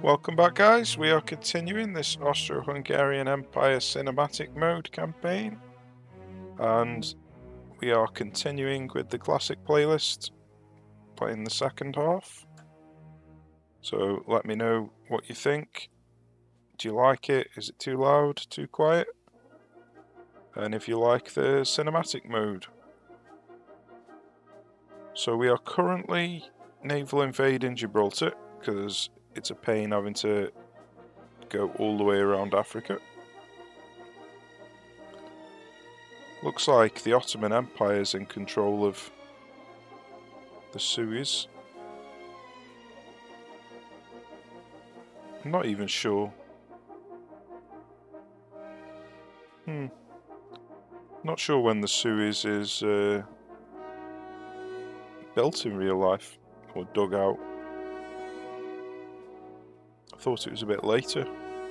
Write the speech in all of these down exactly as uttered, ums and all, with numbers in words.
Welcome back, guys. We are continuing this Austro-Hungarian Empire cinematic mode campaign, and we are continuing with the classic playlist, playing the second half. So let me know what you think. Do you like it? Is it too loud? Too quiet? And if you like the cinematic mode. So we are currently naval invading Gibraltar, because it's a pain having to go all the way around Africa. Looks like the Ottoman Empire is in control of the Suez. I'm not even sure. Hmm. Not sure when the Suez is uh, built in real life, or dug out. I thought it was a bit later.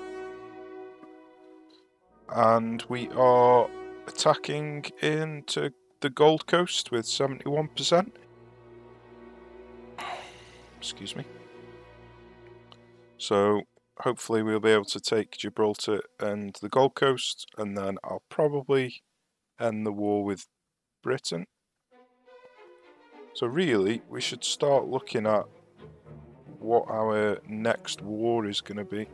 And we are attacking into the Gold Coast with seventy-one percent. Excuse me. So hopefully we'll be able to take Gibraltar and the Gold Coast, and then I'll probably end the war with Britain. So really, we should start looking at what our next war is going to be.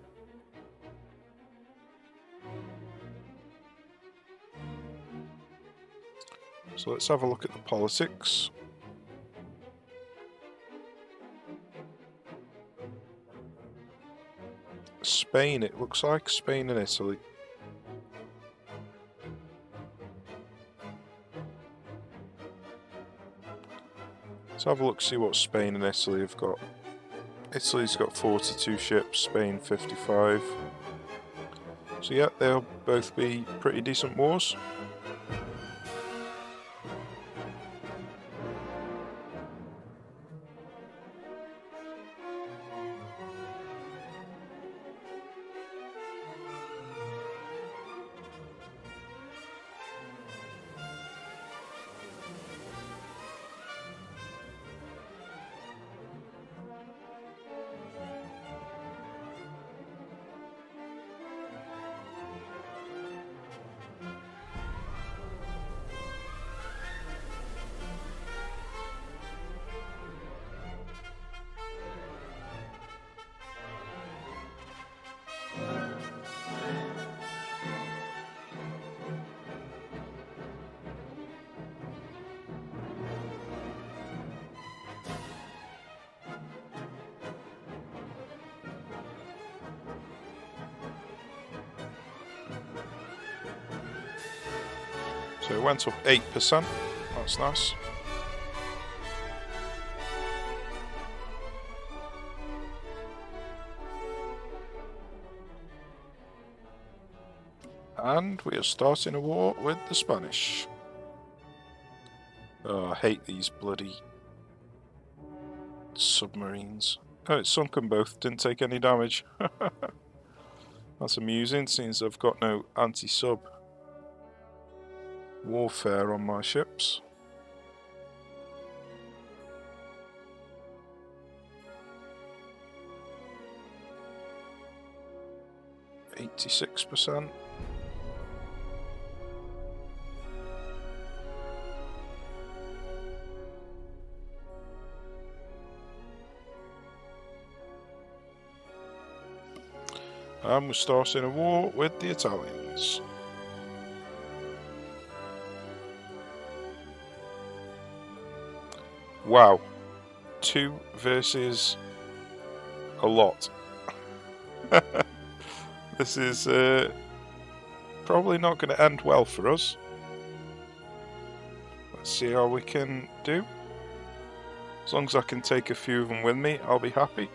So let's have a look at the politics. Spain, it looks like. Spain and Italy. Let's have a look, see what Spain and Italy have got. Italy's got forty-two ships, Spain fifty-five. So yeah, they'll both be pretty decent wars. So it went up eight percent, that's nice. And we are starting a war with the Spanish. Oh, I hate these bloody submarines. Oh, it sunk them both, didn't take any damage. That's amusing, since I've got no anti-sub warfare on my ships. eighty-six percent. And we're starting a war with the Italians. Wow, two versus a lot. This is uh, probably not going to end well for us. Let's see how we can do. As long as I can take a few of them with me, I'll be happy.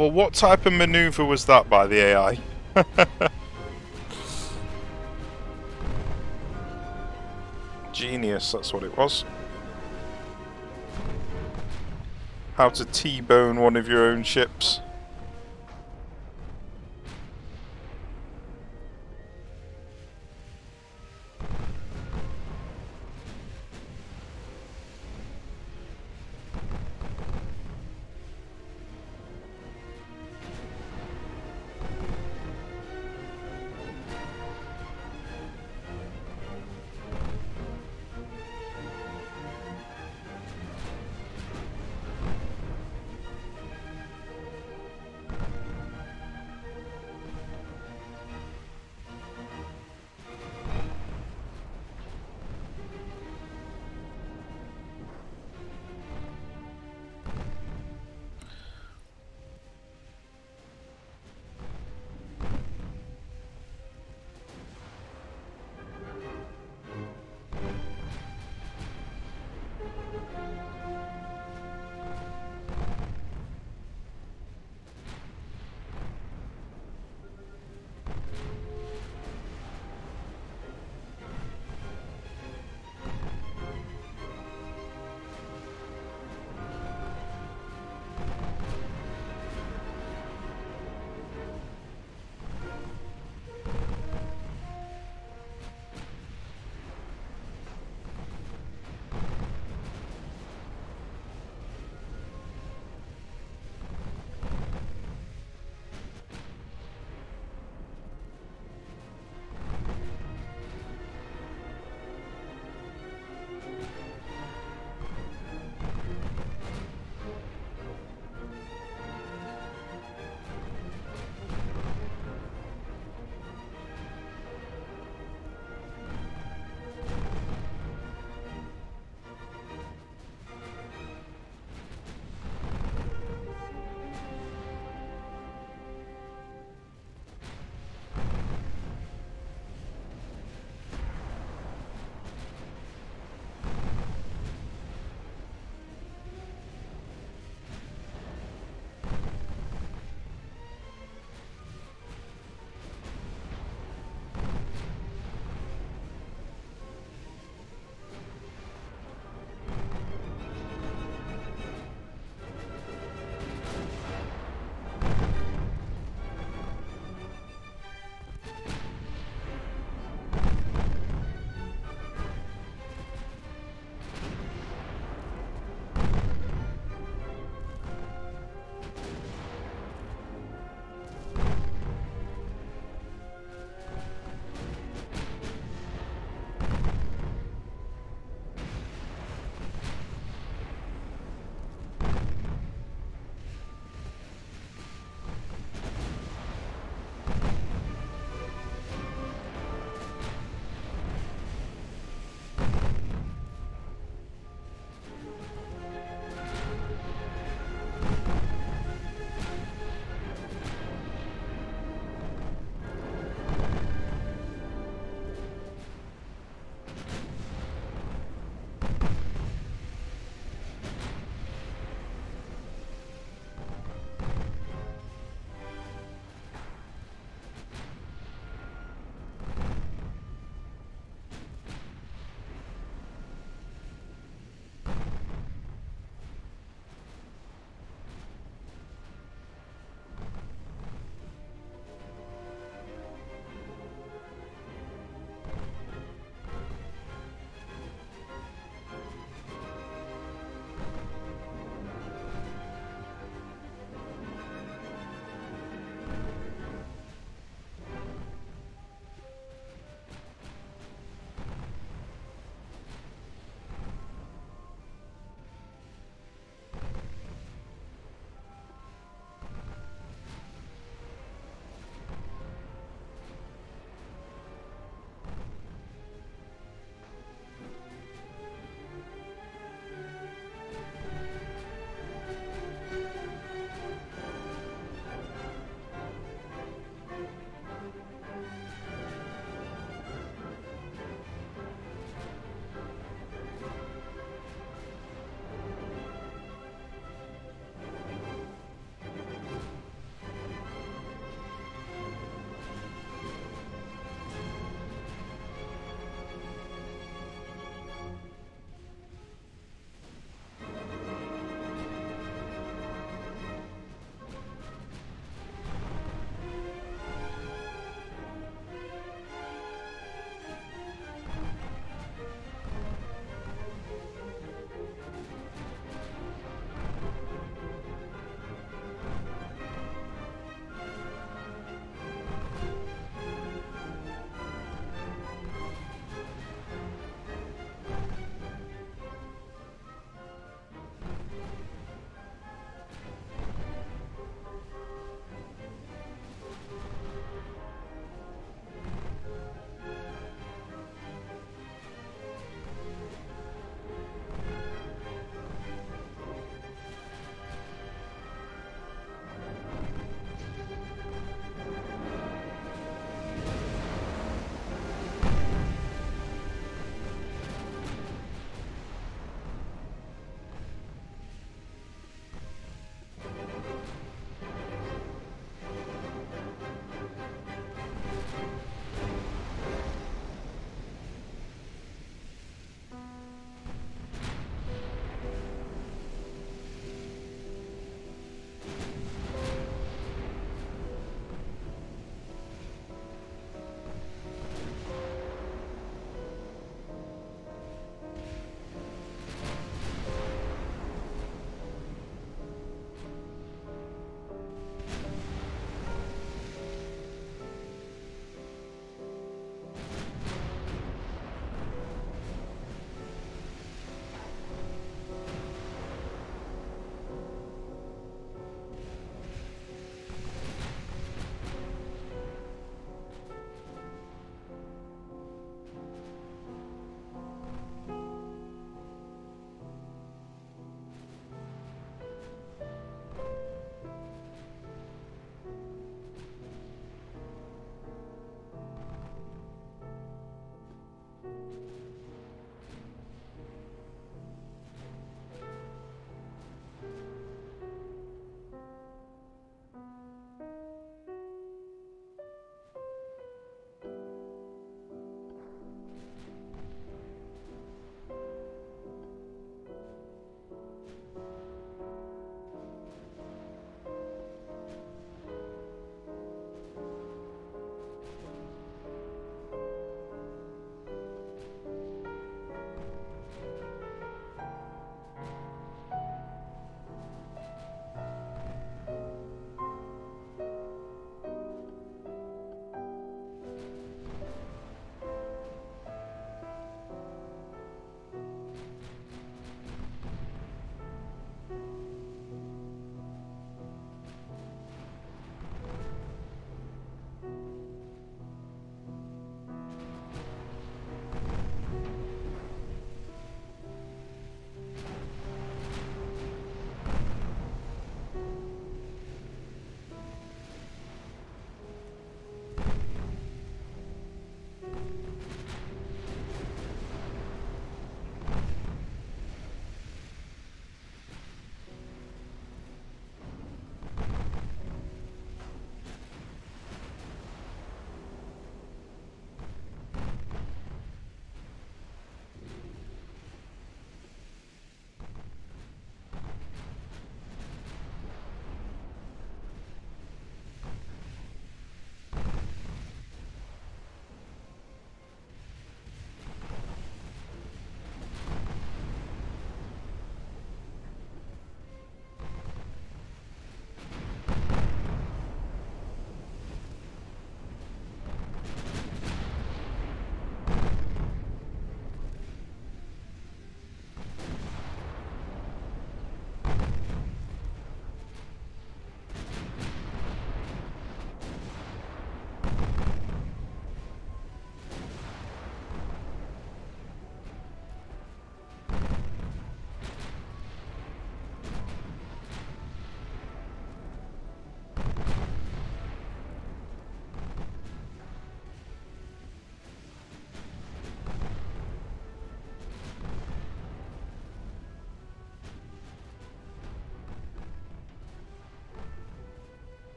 Well, what type of maneuver was that by the A I? Genius, that's what it was. How to T-bone one of your own ships.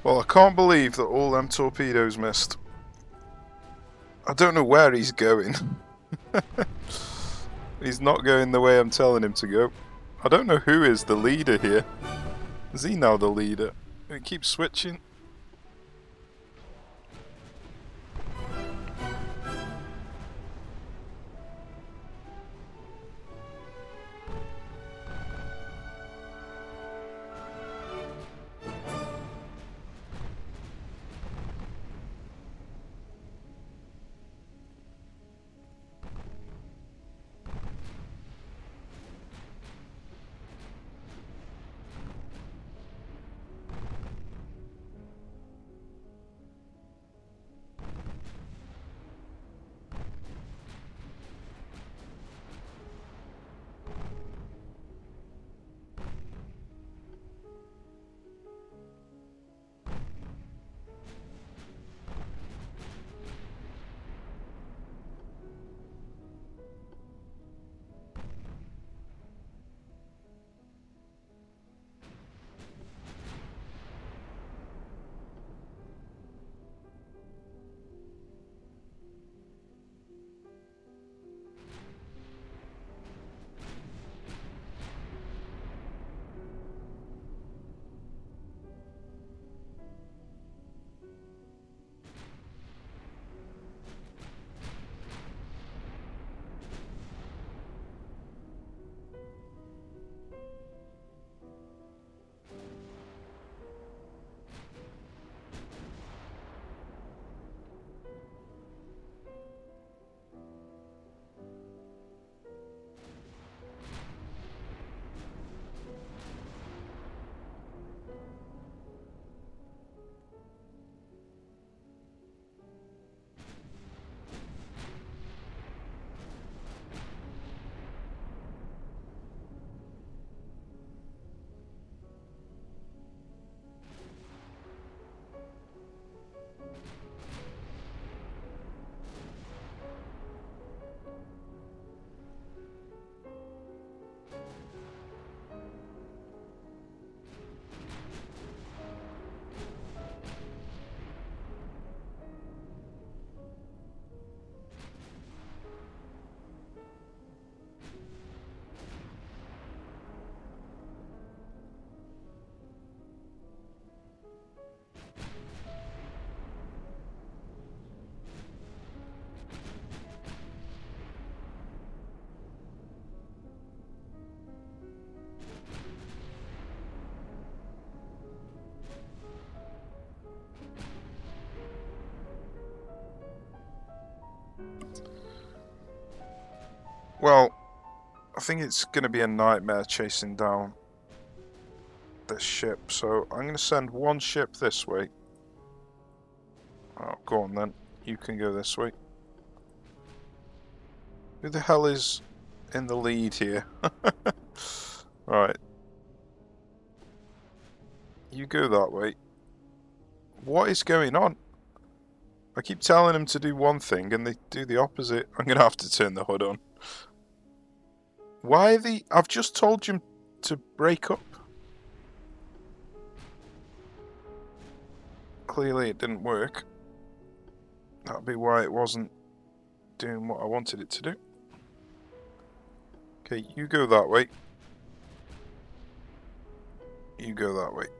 Well, I can't believe that all them torpedoes missed. I don't know where he's going. He's not going the way I'm telling him to go. I don't know who is the leader here. Is he now the leader? He keeps switching. Well, I think it's going to be a nightmare chasing down this ship, so I'm going to send one ship this way. Oh, go on then. You can go this way. Who the hell is in the lead here? Right. You go that way. What is going on? I keep telling them to do one thing and they do the opposite. I'm going to have to turn the hood on. Why are they... I've just told you to break up. Clearly it didn't work. That'll be why it wasn't doing what I wanted it to do. Okay, you go that way. You go that way.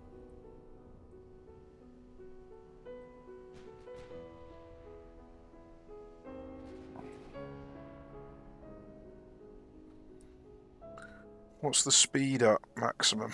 What's the speed at maximum?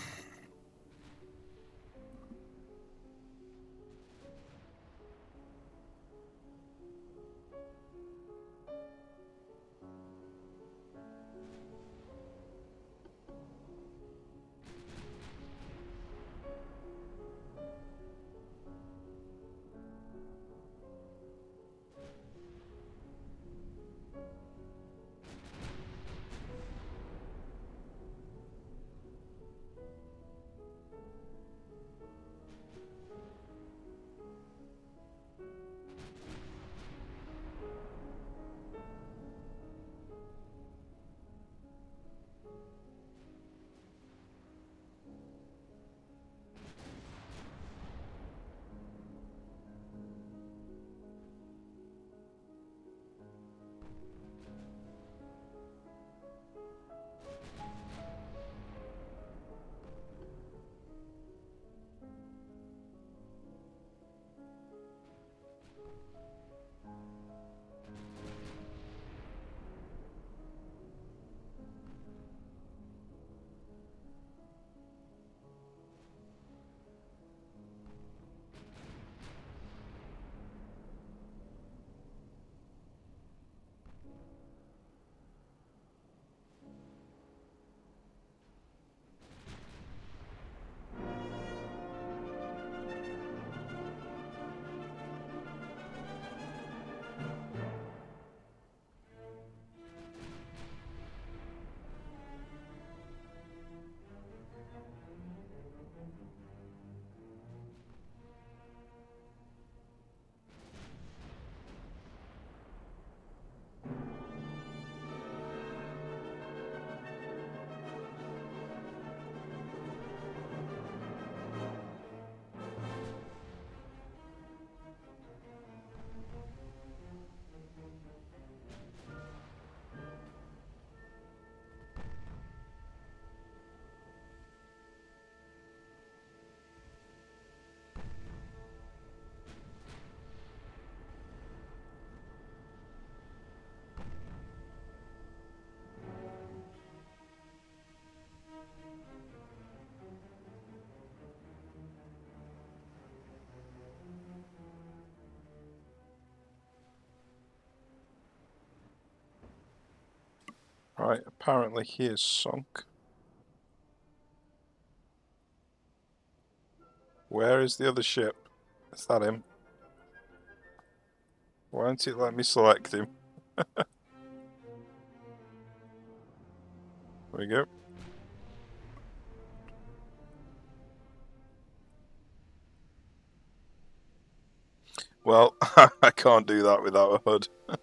Right, apparently he is sunk. Where is the other ship? Is that him? Why don't it let me select him? There we go. Well, I can't do that without a H U D.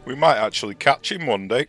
We might actually catch him one day.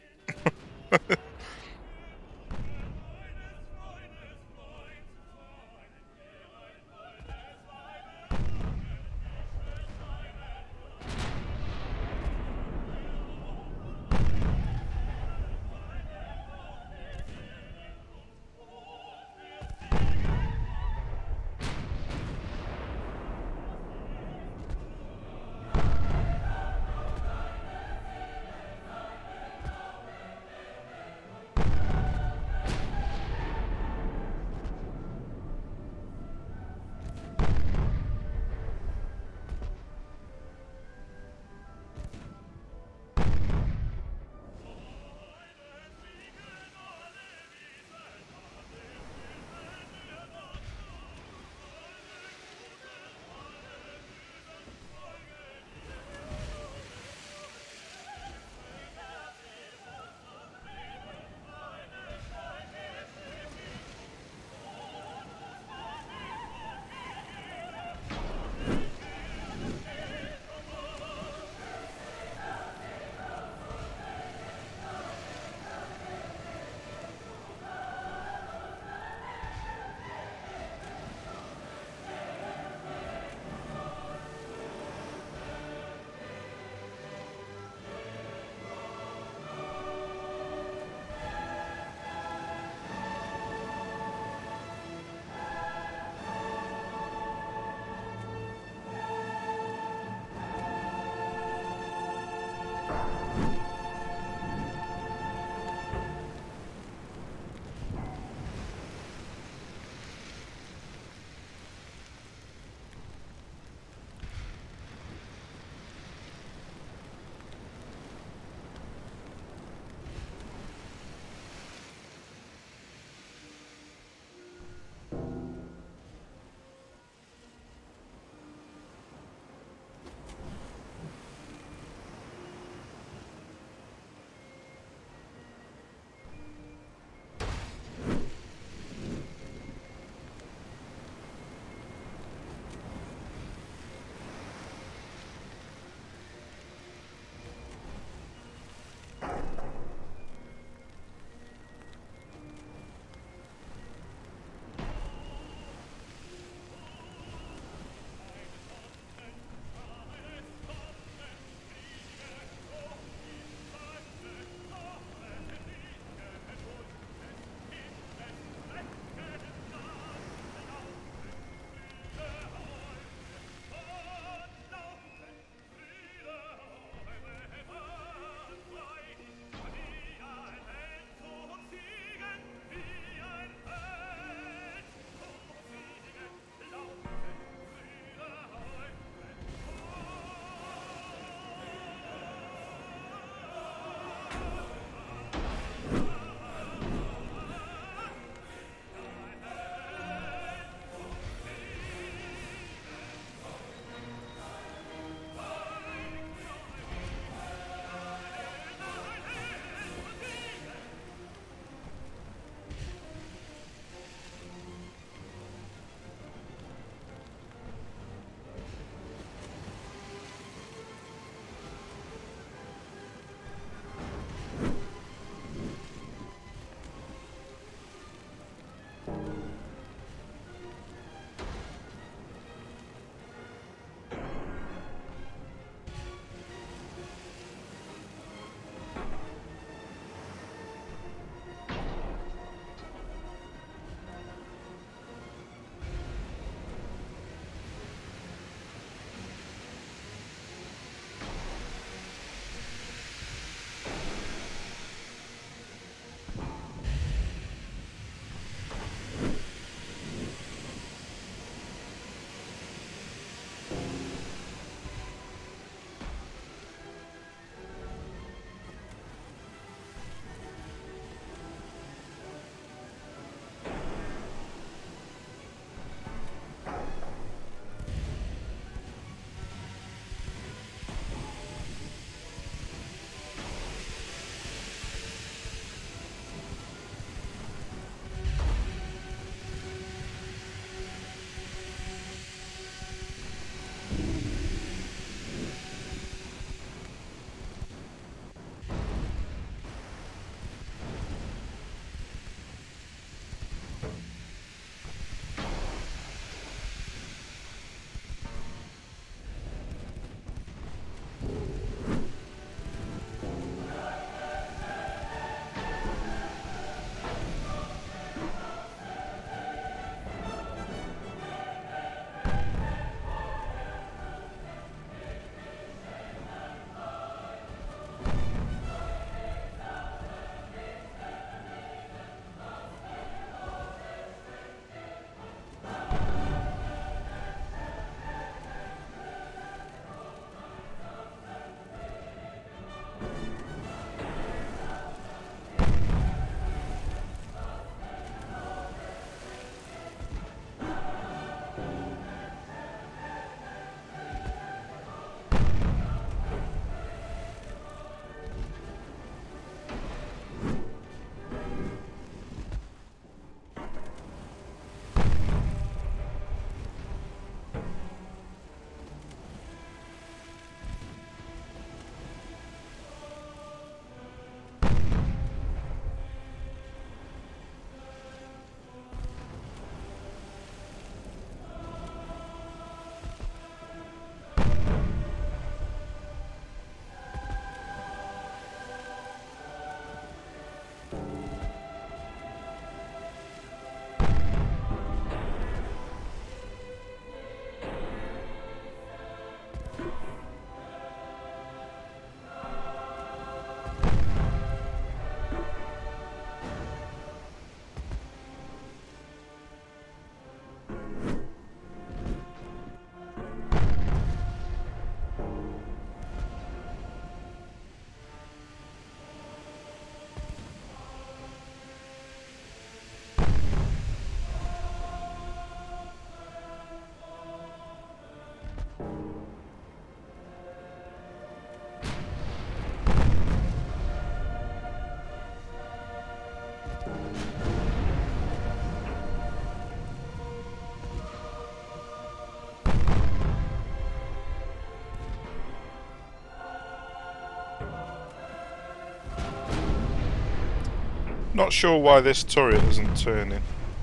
Not sure why this turret isn't turning.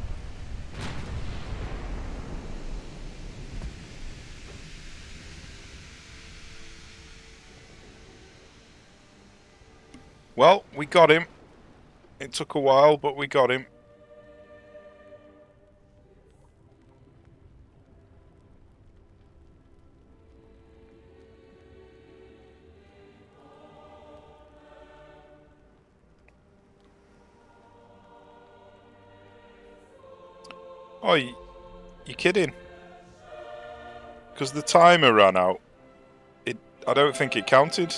Well, we got him. It took a while, but we got him. Oh, you, you're kidding? Because the timer ran out. It. I don't think it counted.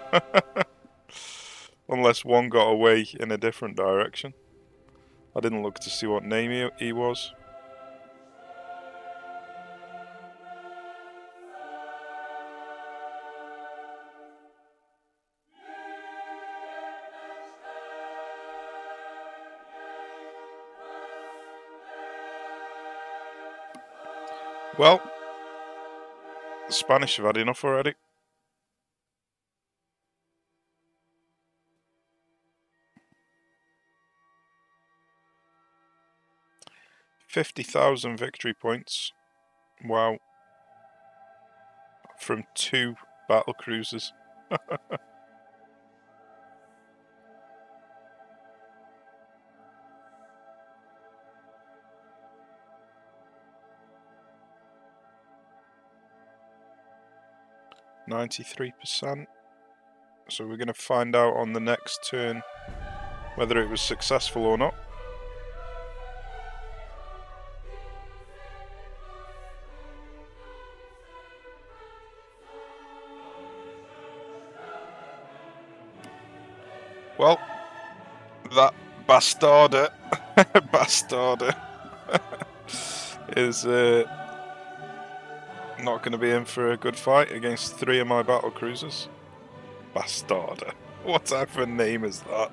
Unless one got away in a different direction. I didn't look to see what name he, he was. Well, the Spanish have had enough already. fifty thousand victory points. Wow. From two battle cruisers. ninety-three percent. So we're going to find out on the next turn whether it was successful or not. Well, that bastarder, bastarder, is uh, not going to be in for a good fight against three of my battle cruisers. Bastarder. What type of name is that?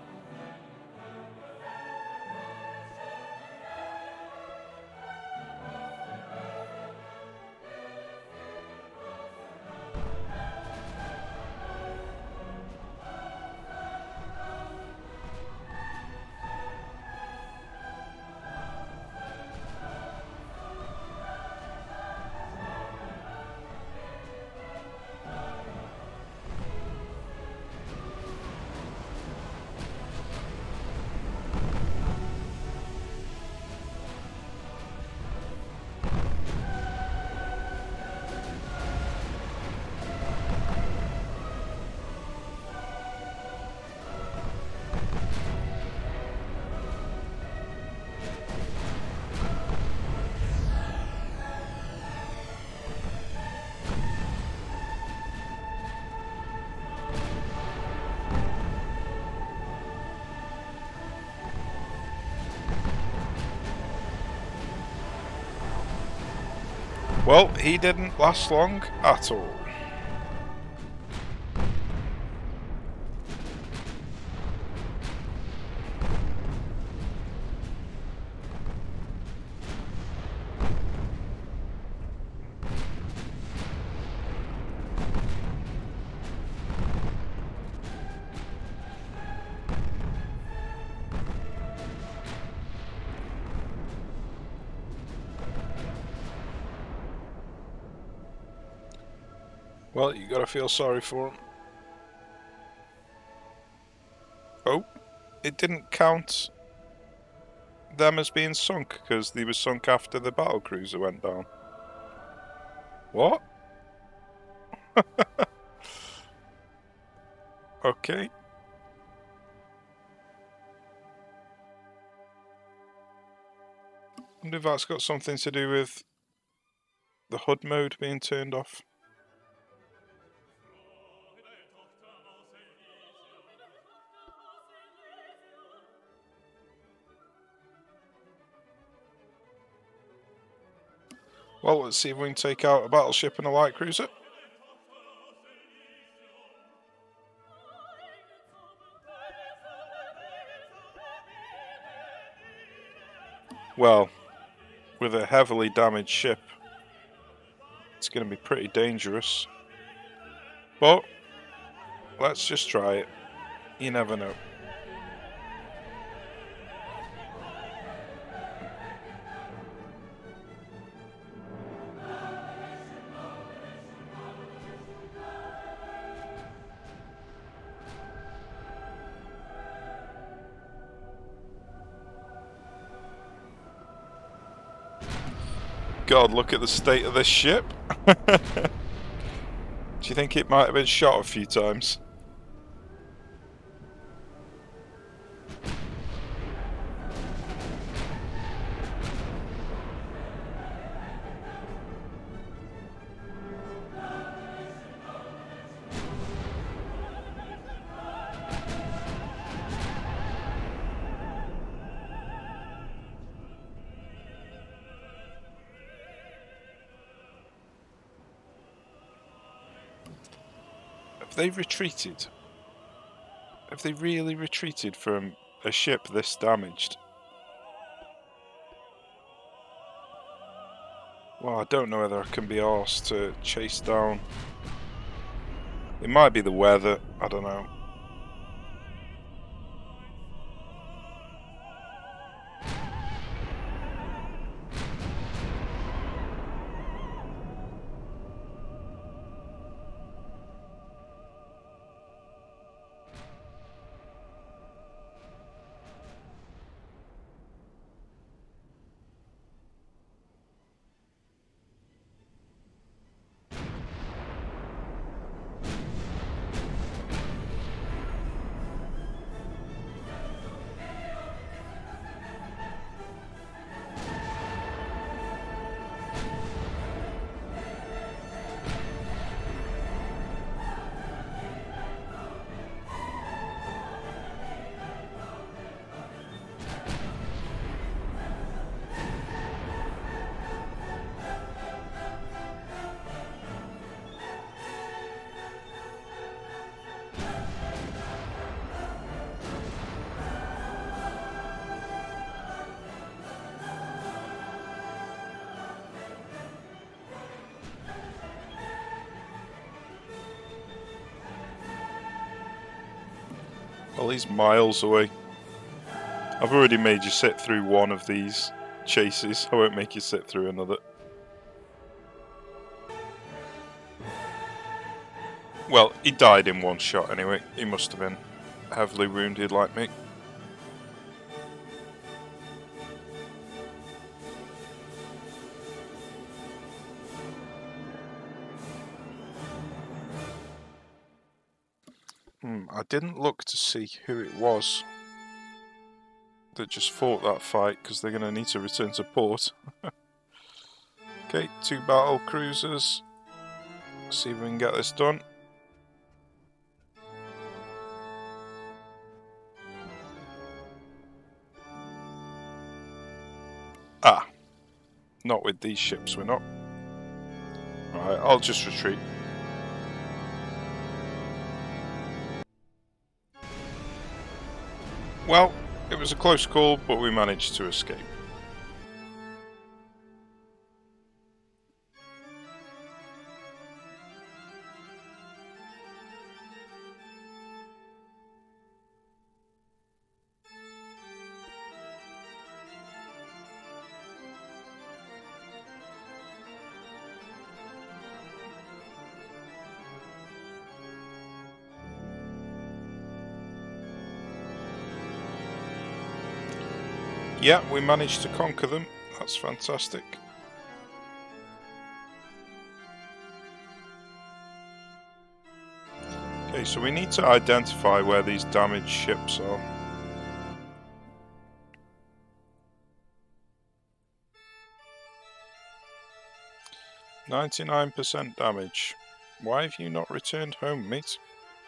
Well, he didn't last long at all. Well, you gotta feel sorry for him. Oh, it didn't count them as being sunk because they were sunk after the battle cruiser went down. What? Okay. I wonder if that's got something to do with the H U D mode being turned off. Well, let's see if we can take out a battleship and a light cruiser. Well, with a heavily damaged ship, it's going to be pretty dangerous. But let's just try it. You never know. God, look at the state of this ship. Do you think it might have been shot a few times? Have they retreated? Have they really retreated from a ship this damaged? Well, I don't know whether I can be arsed to chase down. It might be the weather, I don't know. Well, he's miles away. I've already made you sit through one of these chases. I won't make you sit through another. Well, he died in one shot anyway. He must have been heavily wounded like me. Hmm, I didn't look to see who it was that just fought that fight, because they're going to need to return to port. Okay, two battle cruisers. Let's see if we can get this done. Ah, not with these ships, we're not. Alright, I'll just retreat. Well, it was a close call, but we managed to escape. Yeah, we managed to conquer them. That's fantastic. Okay, so we need to identify where these damaged ships are. ninety-nine percent damage. Why have you not returned home, mate?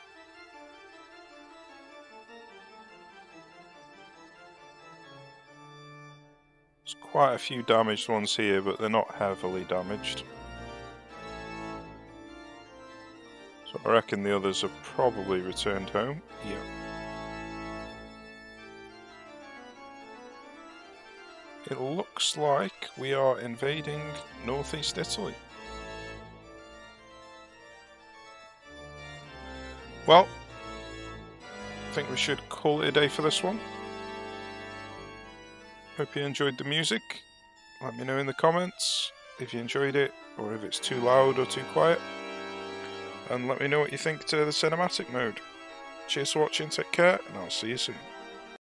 There's quite a few damaged ones here, but they're not heavily damaged. So I reckon the others have probably returned home. Yeah. It looks like we are invading northeast Italy. Well, I think we should call it a day for this one. Hope you enjoyed the music. Let me know in the comments if you enjoyed it, or if it's too loud or too quiet. And let me know what you think to the cinematic mode. Cheers for watching, take care, and I'll see you soon.